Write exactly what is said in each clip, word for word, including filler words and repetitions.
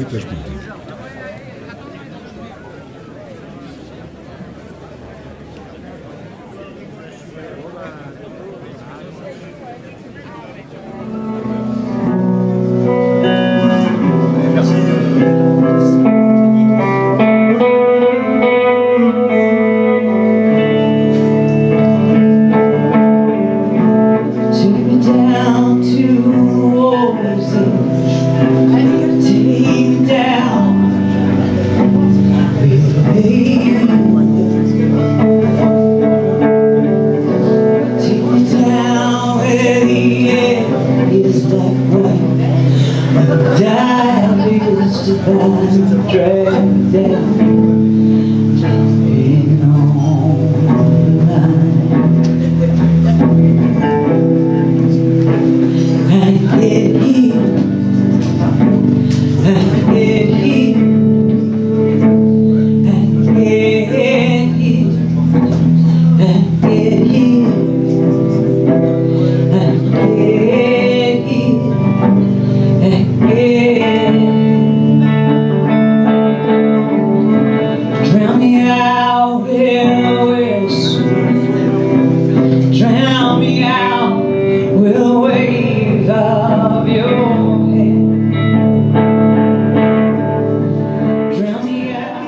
Ritterspiele. Dragged down in on the line, I get here, I get here, I get here, I get here, I get here, I get here. Drown me out with a whisper, drown me out with a wave of your hand, drown me out.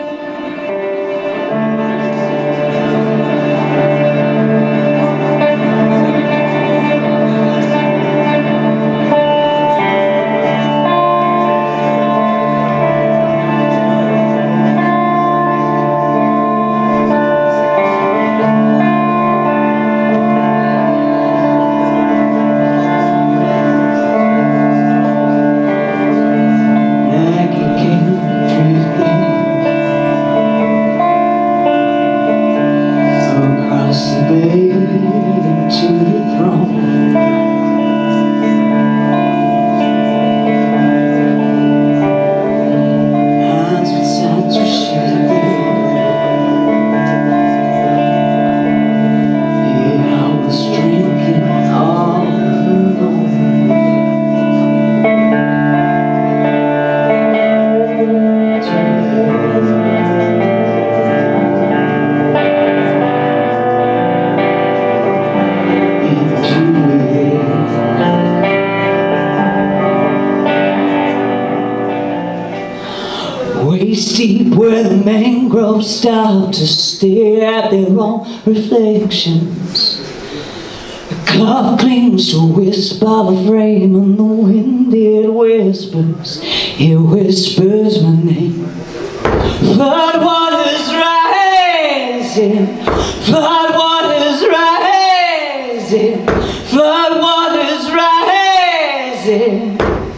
Waist deep where the mangroves stop to stare at their own reflections. The clock clings to a wisp of a frame, and the wind it whispers, it whispers my name. Flood waters rising, flood waters rising, flood waters rising.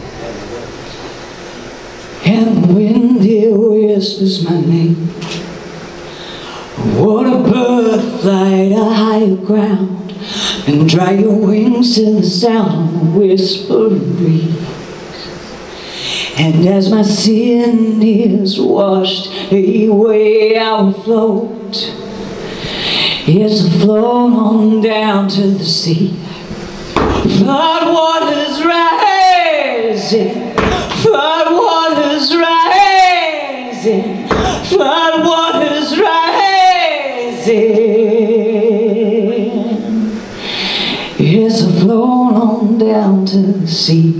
And the wind, it whispers my name. What a bird, fly to higher ground and dry your wings to the sound of the whispering breeze. And as my sin is washed away, I will float. Yes, I'll float on down to the sea. Flood waters rising, flood waters rising, flood waters rising. Yes, I've flown on down to the sea.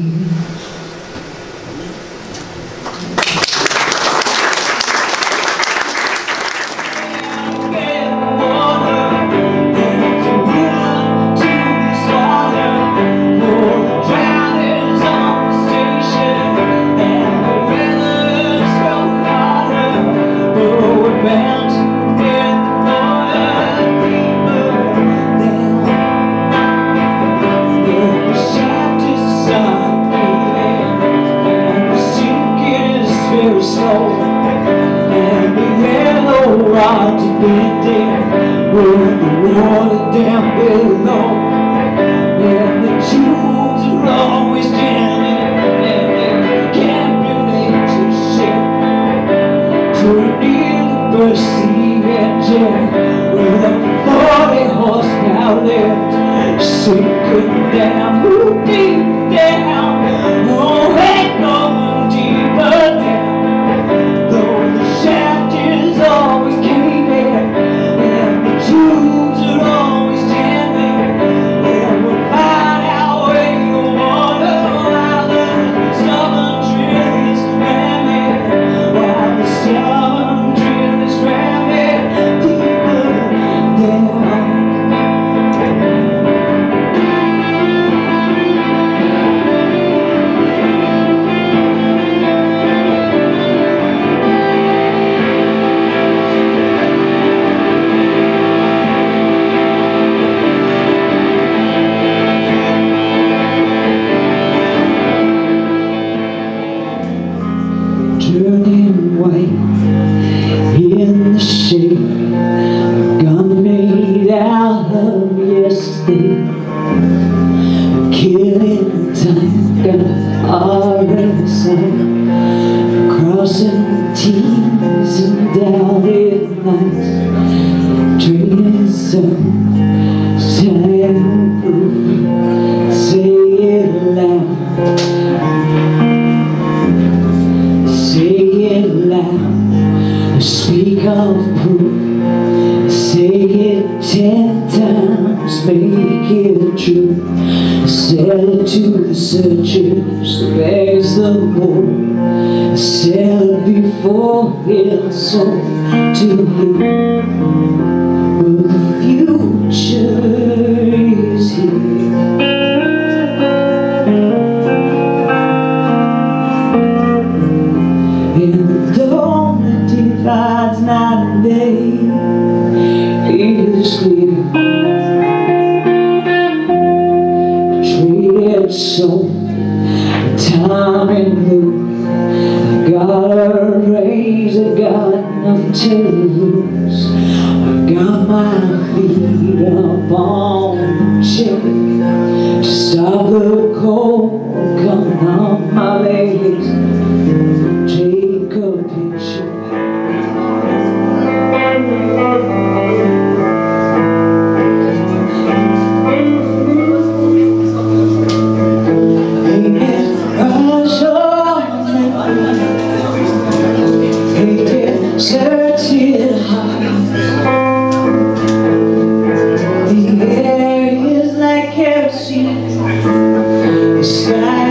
And the yellow rod to be there with the water down below, and the tubes are always jamming, and they can't relate to shit. Too near the Percy engine with a forty horsepower lift, sinking down, deep down, oh, ain't going deeper. got our inside, crossing T's and doubted nights, dreaming some time proof. Say it loud, say it loud, speak of proof. Say it ten times, make it true. Sell it to the searchers, the beggars, the poor. Sell it before it's sold to you. But the future is here. And the dawn that divides night and day is clear. Traded soul, time and loop. I got a raise, I got nothing to lose. I got my feet up on the chair to stop the cold coming off my legs. Take a picture. Searching high, the air is like kerosene, the sky